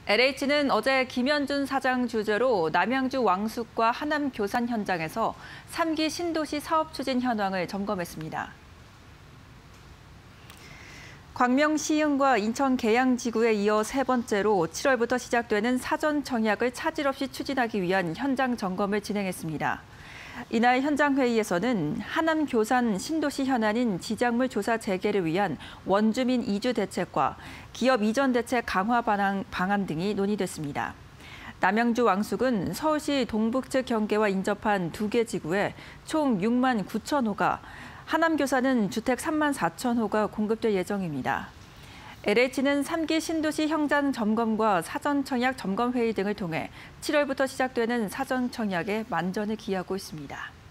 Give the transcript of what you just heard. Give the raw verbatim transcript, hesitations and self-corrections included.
엘에이치는 어제 김현준 사장 주재로 남양주 왕숙과 하남 교산 현장에서 삼 기 신도시 사업 추진 현황을 점검했습니다. 광명 시흥과 인천 계양지구에 이어 세 번째로 칠월부터 시작되는 사전 청약을 차질 없이 추진하기 위한 현장 점검을 진행했습니다. 이날 현장 회의에서는 하남 교산 신도시 현안인 지작물 조사 재개를 위한 원주민 이주 대책과 기업 이전 대책 강화 방안, 방안 등이 논의됐습니다. 남양주 왕숙은 서울시 동북측 경계와 인접한 두 개 지구에 총 육만 구천 호가, 하남 교산은 주택 삼만 사천 호가 공급될 예정입니다. 엘에이치는 삼 기 신도시 현장 점검과 사전 청약 점검 회의 등을 통해 칠월부터 시작되는 사전 청약에 만전을 기하고 있습니다.